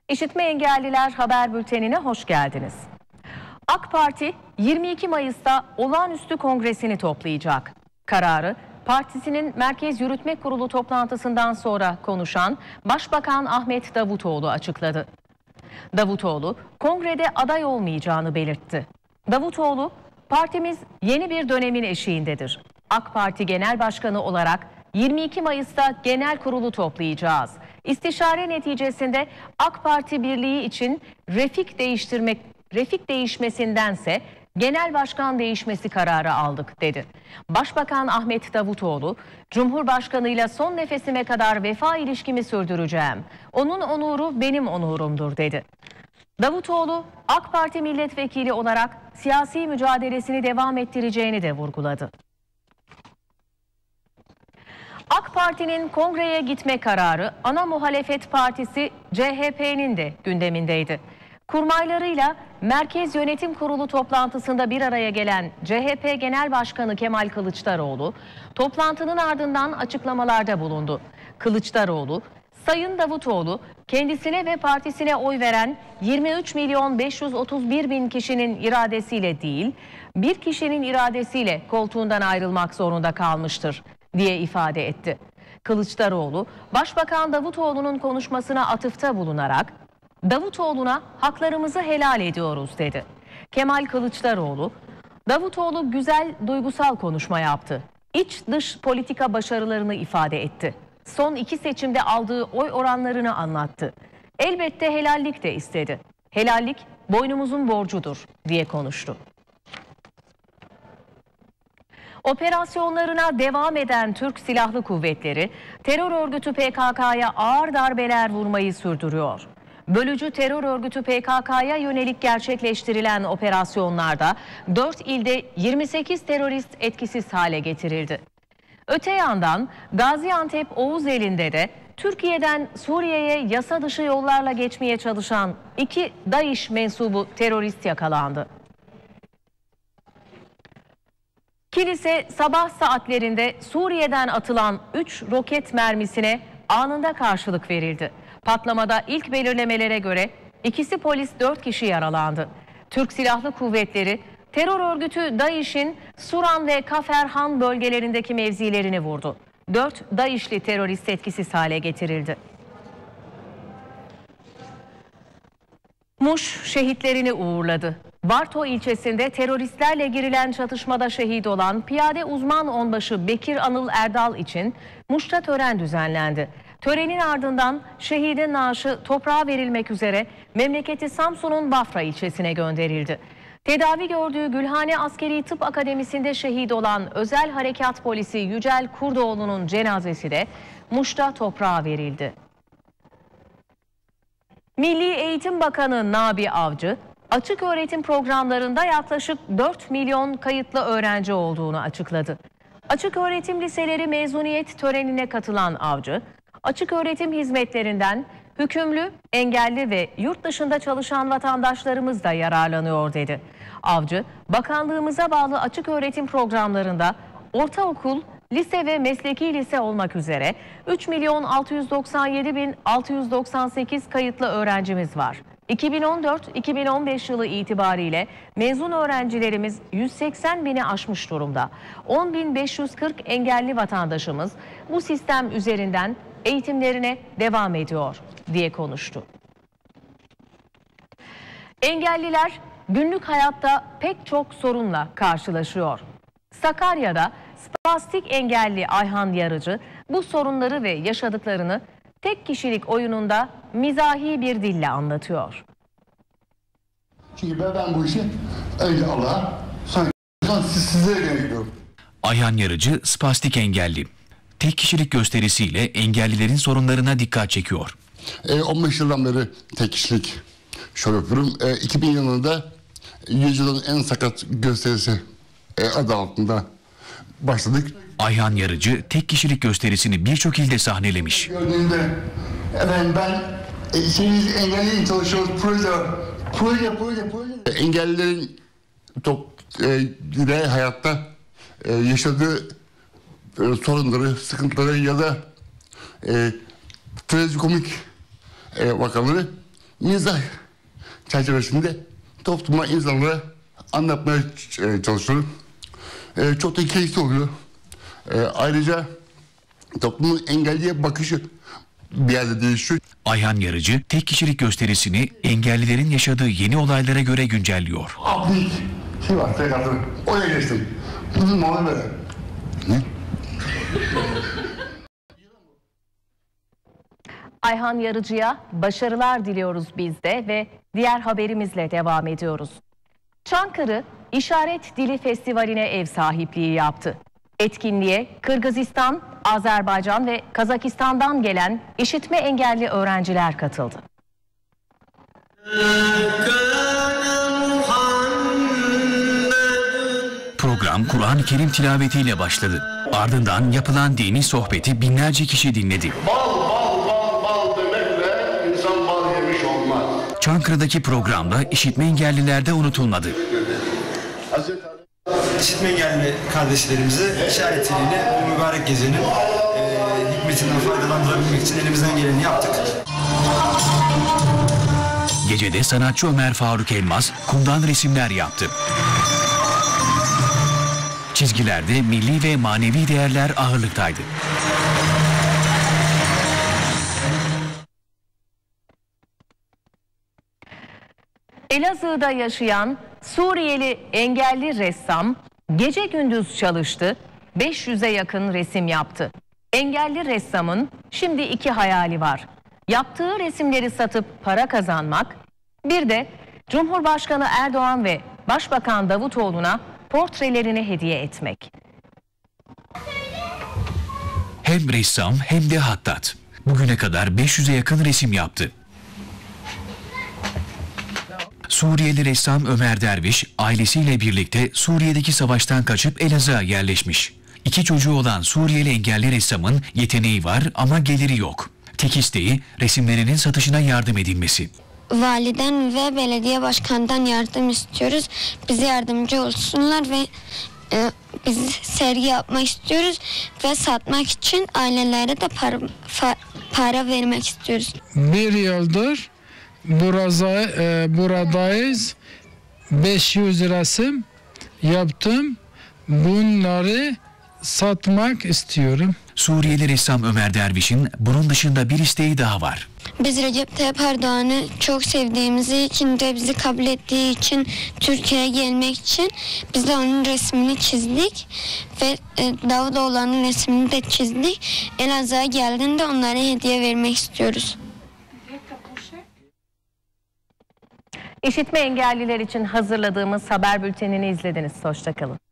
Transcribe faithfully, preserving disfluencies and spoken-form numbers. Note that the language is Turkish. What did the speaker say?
İşitme Engelliler Haber Bülteni'ne hoş geldiniz. AK Parti yirmi iki Mayıs'ta olağanüstü kongresini toplayacak. Kararı partisinin Merkez Yürütme Kurulu toplantısından sonra konuşan Başbakan Ahmet Davutoğlu açıkladı. Davutoğlu kongrede aday olmayacağını belirtti. Davutoğlu, partimiz yeni bir dönemin eşiğindedir. AK Parti Genel Başkanı olarak yirmi iki Mayıs'ta genel kurulu toplayacağız. İstişare neticesinde AK Parti birliği için refik değiştirmek, refik değişmesindense genel başkan değişmesi kararı aldık dedi. Başbakan Ahmet Davutoğlu, Cumhurbaşkanıyla son nefesime kadar vefa ilişkimi sürdüreceğim. Onun onuru benim onurumdur dedi. Davutoğlu, AK Parti milletvekili olarak siyasi mücadelesini devam ettireceğini de vurguladı. AK Parti'nin kongreye gitme kararı ana muhalefet partisi C H P'nin de gündemindeydi. Kurmaylarıyla Merkez Yönetim Kurulu toplantısında bir araya gelen C H P Genel Başkanı Kemal Kılıçdaroğlu, toplantının ardından açıklamalarda bulundu. Kılıçdaroğlu, Sayın Davutoğlu, kendisine ve partisine oy veren yirmi üç milyon beş yüz otuz bir bin kişinin iradesiyle değil, bir kişinin iradesiyle koltuğundan ayrılmak zorunda kalmıştır diye ifade etti. Kılıçdaroğlu, Başbakan Davutoğlu'nun konuşmasına atıfta bulunarak, Davutoğlu'na haklarımızı helal ediyoruz dedi. Kemal Kılıçdaroğlu, Davutoğlu güzel, duygusal konuşma yaptı. İç dış politika başarılarını ifade etti. Son iki seçimde aldığı oy oranlarını anlattı. Elbette helallik de istedi. Helallik boynumuzun borcudur diye konuştu. Operasyonlarına devam eden Türk Silahlı Kuvvetleri, terör örgütü P K K'ya ağır darbeler vurmayı sürdürüyor. Bölücü terör örgütü P K K'ya yönelik gerçekleştirilen operasyonlarda dört ilde yirmi sekiz terörist etkisiz hale getirildi. Öte yandan Gaziantep Oğuzeli'nde de Türkiye'den Suriye'ye yasa dışı yollarla geçmeye çalışan iki DAEŞ mensubu terörist yakalandı. Kilise sabah saatlerinde Suriye'den atılan üç roket mermisine anında karşılık verildi. Patlamada ilk belirlemelere göre ikisi polis, dört kişi yaralandı. Türk Silahlı Kuvvetleri terör örgütü DAEŞ'in Suran ve Kaferhan bölgelerindeki mevzilerini vurdu. Dört DAEŞ'li terörist etkisiz hale getirildi. Muş şehitlerini uğurladı. Barto ilçesinde teröristlerle girilen çatışmada şehit olan piyade uzman onbaşı Bekir Anıl Erdal için Muş'ta tören düzenlendi. Törenin ardından şehidin naaşı toprağa verilmek üzere memleketi Samsun'un Bafra ilçesine gönderildi. Tedavi gördüğü Gülhane Askeri Tıp Akademisi'nde şehit olan Özel Harekat Polisi Yücel Kurdoğlu'nun cenazesi de Muş'ta toprağa verildi. Milli Eğitim Bakanı Nabi Avcı, açık öğretim programlarında yaklaşık dört milyon kayıtlı öğrenci olduğunu açıkladı. Açık öğretim liseleri mezuniyet törenine katılan Avcı, açık öğretim hizmetlerinden hükümlü, engelli ve yurt dışında çalışan vatandaşlarımız da yararlanıyor dedi. Avcı, bakanlığımıza bağlı açık öğretim programlarında ortaokul, lise ve mesleki lise olmak üzere üç milyon altı yüz doksan yedi bin altı yüz doksan sekiz kayıtlı öğrencimiz var. iki bin on dört iki bin on beş yılı itibariyle mezun öğrencilerimiz yüz seksen bini aşmış durumda. on bin beş yüz kırk engelli vatandaşımız bu sistem üzerinden eğitimlerine devam ediyor diye konuştu. Engelliler günlük hayatta pek çok sorunla karşılaşıyor. Sakarya'da spastik engelli Ayhan Yarıcı bu sorunları ve yaşadıklarını tek kişilik oyununda mizahi bir dille anlatıyor. Çünkü ben, ben bu işi önce Allah'a sonra siz, sizlere gerekiyorum. Ayhan Yarıcı spastik engelli. Tek kişilik gösterisiyle engellilerin sorunlarına dikkat çekiyor. E, on beş yıldan beri tek kişilik şoförüm. E, iki bin yılında yüzyılın en sakat gösterisi e, adı altında başladık. Ayhan Yarıcı tek kişilik gösterisini birçok ilde sahnelemiş. Gördüğümde efendim ben e, şeyiniz engellilerin çalışıyoruz, proje var. Proje, proje, proje. Engellilerin top, e, hayatta e, yaşadığı e, sorunları, sıkıntıları ya da e, trajikomik e, vakaları mizah çerçevesinde topluma, insanlara anlatmaya e, çalışıyorum. E, çok da keyifli oluyor. E, ayrıca toplumun engelliye bakışı bir yerde değişiyor. Ayhan Yarıcı tek kişilik gösterisini engellilerin yaşadığı yeni olaylara göre güncelliyor. Ablik şey var, tek adı. Oraya geçtim. Mola böyle. Ne? Ayhan Yarıcı'ya başarılar diliyoruz biz de ve diğer haberimizle devam ediyoruz. Çankırı İşaret Dili Festivali'ne ev sahipliği yaptı. Etkinliğe Kırgızistan, Azerbaycan ve Kazakistan'dan gelen işitme engelli öğrenciler katıldı. Program Kur'an-ı Kerim tilavetiyle başladı. Ardından yapılan dini sohbeti binlerce kişi dinledi. Bal, bal, bal, bal demekle insan bal yemiş olmaz. Çankırı'daki programda işitme engelliler de unutulmadı. İşitme engelli kardeşlerimizi işaret diliyle bu mübarek gecenin e, hikmetinden faydalandırabilmek için elimizden geleni yaptık. Gecede sanatçı Ömer Faruk Elmas kumdan resimler yaptı. Çizgilerde milli ve manevi değerler ağırlıktaydı. Elazığ'da yaşayan Suriyeli engelli ressam gece gündüz çalıştı, beş yüze yakın resim yaptı. Engelli ressamın şimdi iki hayali var. Yaptığı resimleri satıp para kazanmak, bir de Cumhurbaşkanı Erdoğan ve Başbakan Davutoğlu'na portrelerini hediye etmek. Hem ressam hem de hattat. Bugüne kadar beş yüze yakın resim yaptı. Suriyeli ressam Ömer Derviş ailesiyle birlikte Suriye'deki savaştan kaçıp Elazığ'a yerleşmiş. İki çocuğu olan Suriyeli engelli ressamın yeteneği var ama geliri yok. Tek isteği resimlerinin satışına yardım edilmesi. Validen ve belediye başkanından yardım istiyoruz. Bize yardımcı olsunlar ve e, biz sergi yapmak istiyoruz ve satmak için ailelere de para, fa, para vermek istiyoruz. Bir yıldır burada, e, buradayız. beş yüz resim yaptım. Bunları satmak istiyorum. Suriyeli ressam Ömer Derviş'in bunun dışında bir isteği daha var. Biz Recep Tayyip Erdoğan'ı çok sevdiğimiz için de bizi kabul ettiği için Türkiye'ye gelmek için biz de onun resmini çizdik ve Davutoğlu'nun resmini de çizdik. Elazığ'a geldiğinde onlara hediye vermek istiyoruz. İşitme engelliler için hazırladığımız haber bültenini izlediniz. Hoşça kalın.